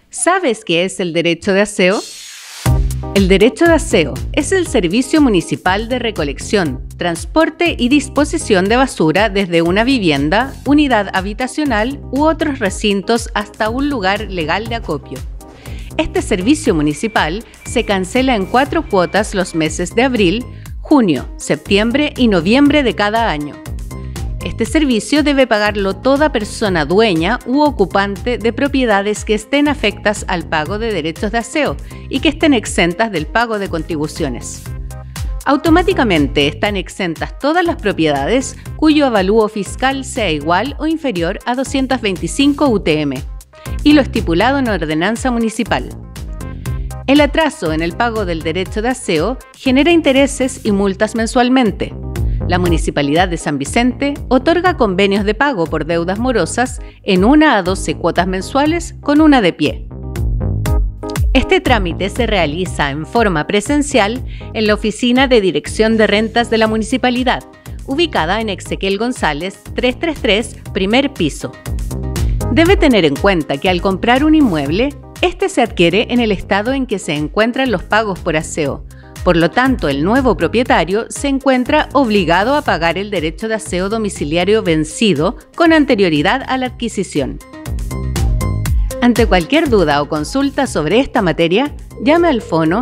¿Sabes qué es el derecho de aseo? El derecho de aseo es el servicio municipal de recolección, transporte y disposición de basura desde una vivienda, unidad habitacional u otros recintos hasta un lugar legal de acopio. Este servicio municipal se cancela en 4 cuotas los meses de abril, junio, septiembre y noviembre de cada año. Este servicio debe pagarlo toda persona dueña u ocupante de propiedades que estén afectas al pago de derechos de aseo y que estén exentas del pago de contribuciones. Automáticamente están exentas todas las propiedades cuyo avalúo fiscal sea igual o inferior a 225 UTM y lo estipulado en ordenanza municipal. El atraso en el pago del derecho de aseo genera intereses y multas mensualmente. La Municipalidad de San Vicente otorga convenios de pago por deudas morosas en 1 a 12 cuotas mensuales con una de pie. Este trámite se realiza en forma presencial en la Oficina de Dirección de Rentas de la Municipalidad, ubicada en Exequiel González 333, primer piso. Debe tener en cuenta que al comprar un inmueble, este se adquiere en el estado en que se encuentran los pagos por aseo. Por lo tanto, el nuevo propietario se encuentra obligado a pagar el derecho de aseo domiciliario vencido con anterioridad a la adquisición. Ante cualquier duda o consulta sobre esta materia, llame al fono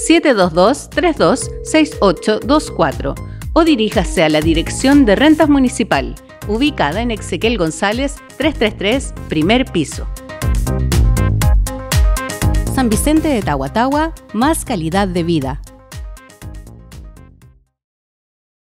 722-326824 o diríjase a la Dirección de Rentas Municipal, ubicada en Exequiel González 333, primer piso. San Vicente de Tagua Tagua, más calidad de vida.